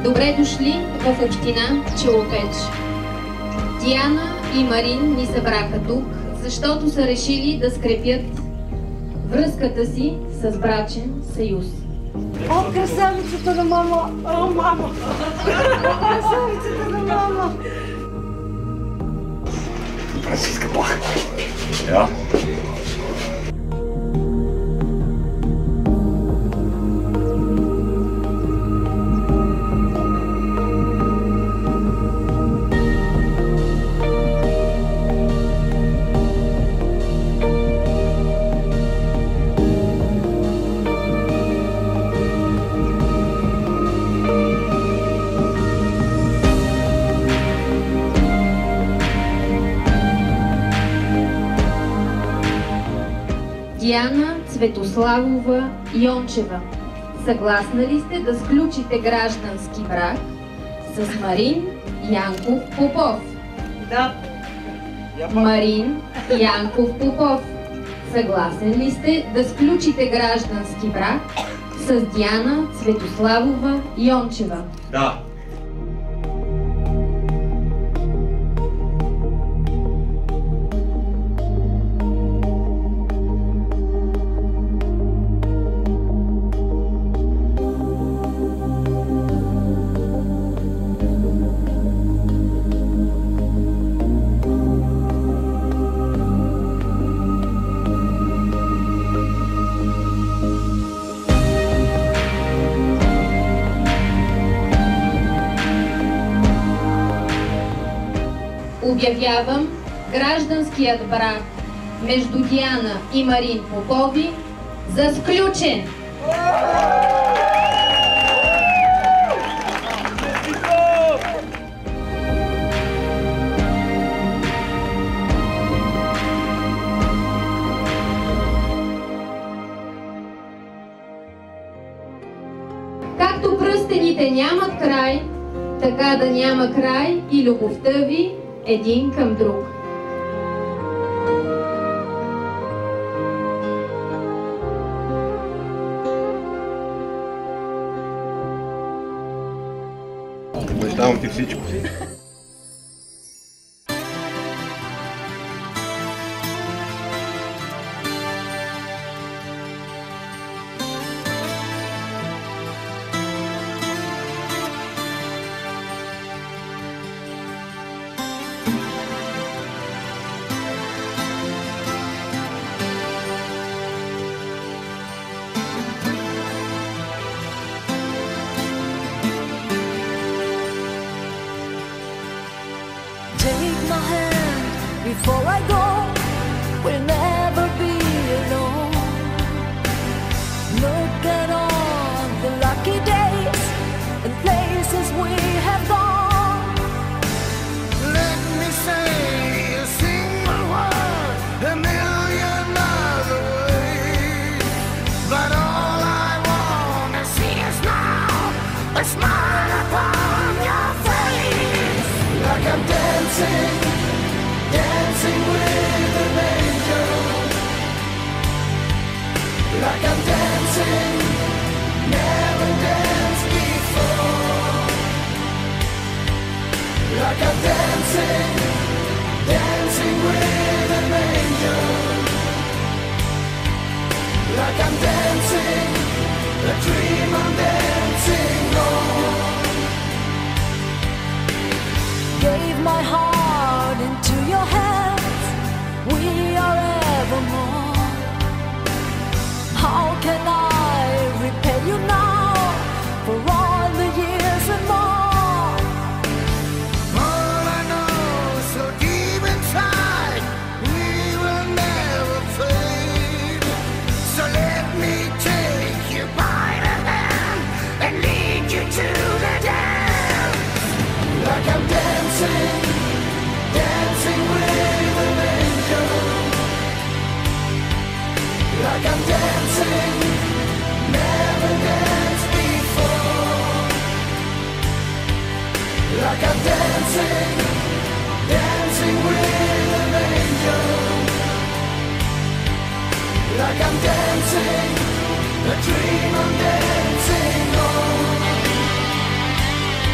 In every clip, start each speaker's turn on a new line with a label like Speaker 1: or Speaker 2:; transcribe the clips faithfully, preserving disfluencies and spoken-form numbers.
Speaker 1: Добре дошли в община Челопеч. Диана и Марин ни събраха тук, защото са решили да скрепят връзката си с брачен съюз.
Speaker 2: О, красавицата на мама! О, мама! Красавицата на мама!
Speaker 3: Франциска плаха. Ja.
Speaker 1: Диана Цветославова Йончева, съгласна ли сте да сключите граждански брак с Марин Янков Попов?
Speaker 2: Да.
Speaker 1: Марин Янков Попов, съгласен ли сте да сключите граждански брак с Диана Цветославова Йончева?
Speaker 3: Да.
Speaker 1: Обявявам гражданският брак между Диана и Марин Попови за сключен! Както пръстените нямат край, така да няма край и любовта ви един към друг.
Speaker 3: Обещавам ти всичко.
Speaker 4: Take my hand before I go. We'll never be alone. Look at all the lucky days and places we have gone.
Speaker 5: Let me say a single word a million other ways, but all I wanna see is now a smile upon your face. Like I'm dancing, dancing with an angel. Like I'm dancing, never danced before. Like I'm dancing, dancing with an angel. Like I'm dancing, a dream I'm dancing on.
Speaker 4: Gave my heart into your hands. We are evermore. How can I repay you now for all the years and more?
Speaker 5: All I know so deep inside, we will never fade. So let me take you by the hand and lead you to the dance. Like I'm dancing, dancing with an angel. Like I'm dancing, never danced before. Like I'm dancing, dancing with an angel. Like I'm dancing, a dream I'm dancing on.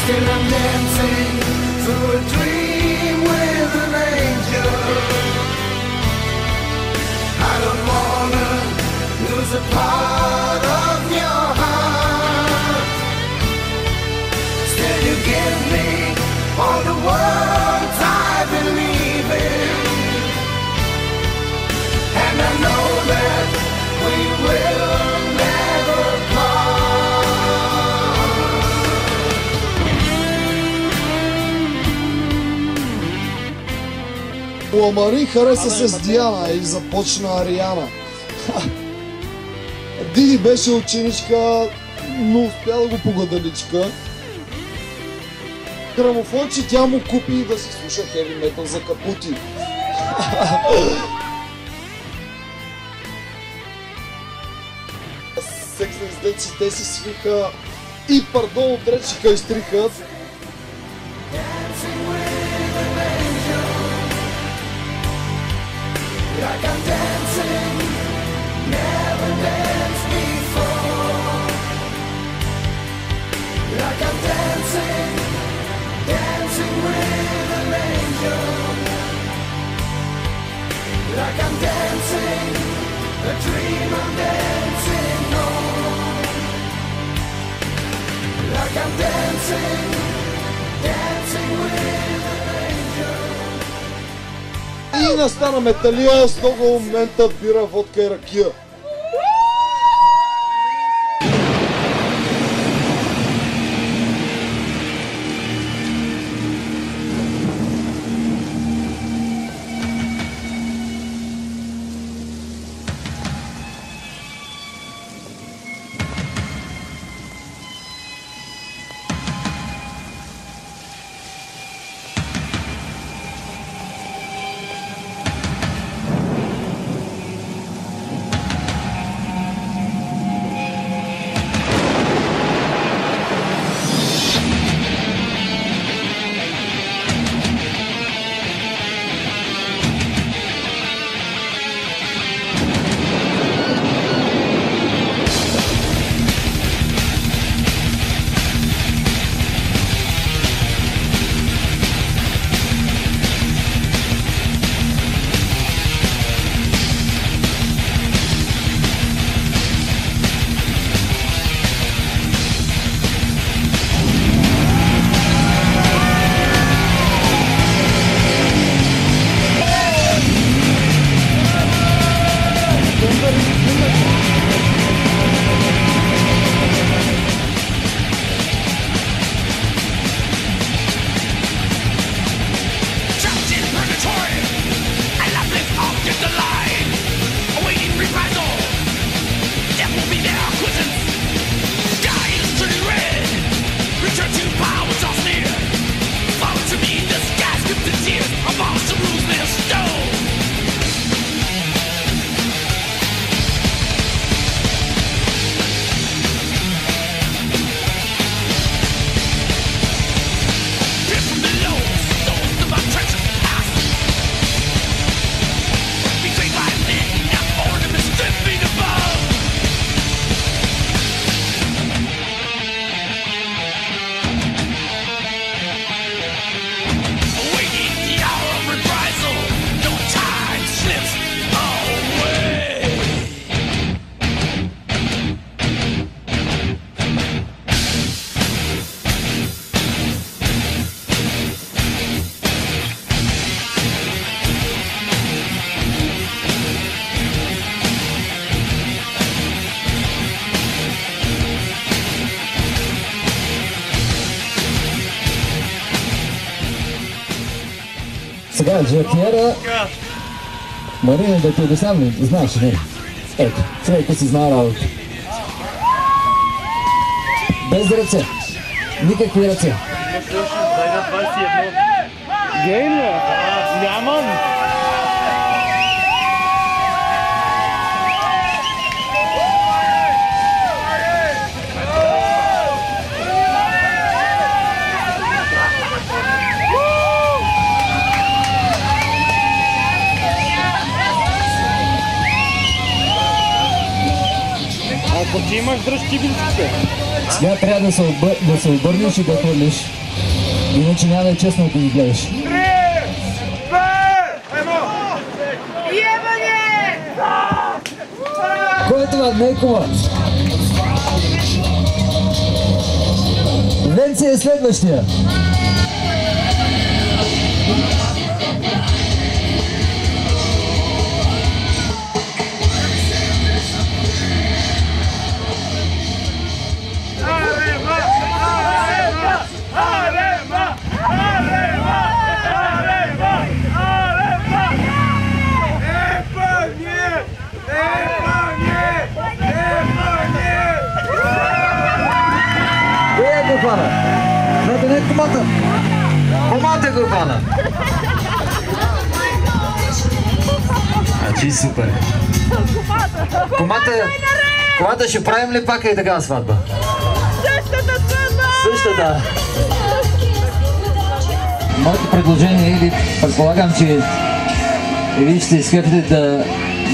Speaker 5: Still I'm dancing through a dream with an angel. I don't wanna lose a part of your heart. Still you give me all the words I believe in, and I know that we will never part.
Speaker 6: Ламари хареса се с Диана и започна Ариана. Диди беше ученичка, но успя да го погадаличка. Грамофонче тя му купи да си слуша хеви метал за капути. Секс-лиздеци те си свиха и пардон от речика изтриха.
Speaker 5: Like I'm dancing, never danced before. Like I'm dancing, dancing with an angel. Like I'm dancing, a dream I'm dancing on. Like I'm dancing, dancing with an angel.
Speaker 6: И настана металия с много момента бира, водка и ракия.
Speaker 7: Сега, жертиера... Марина, да ти обяснявам ли? Знаеш, не? Ето, човека си знае работа. Без ръце. Никакви ръце.
Speaker 8: Гейм ли? Нямам. Ако ти имаш дръж тигричките.
Speaker 7: Сега трябва да се, обър... да се обърнеш и да хвърлиш. Иначе няма да е честно да ги гледаш. Кой е това? Не е комат. Венци е следващия. Знаете, не е комата. Комата го хвана. Значи супер. Комата, комата ще правим ли пак и такава сватба? Същата сватба! Същата. Моето предложение е, или предполагам, че и вие ще се изкъпите да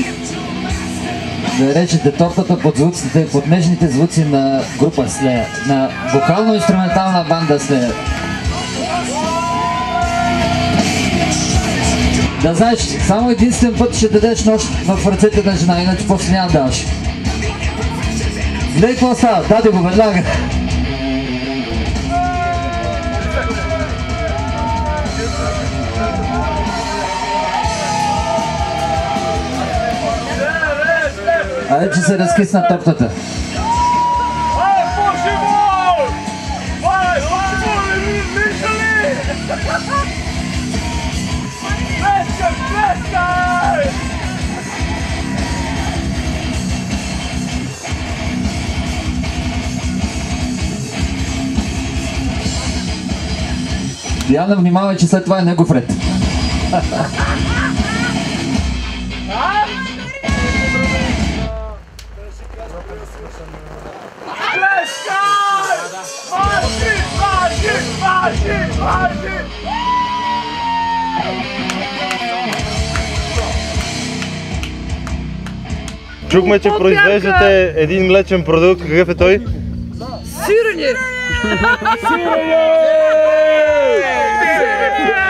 Speaker 7: да речете тортата под звуците, под нежните звуци на група Slayer, на вокално-инструментална банда Slayer. Да знаеш, само единствен път ще дадеш нощ в ръцете на жена, иначе после няма да даваш. Гледай какво става, даде го веднага. Айде, че се разкисна тортата. Диана, внимавай, че след това е негов ред.
Speaker 9: Чухме, че произвеждате един млечен продукт. Какъв е той?
Speaker 2: Сирене!
Speaker 9: Сирене!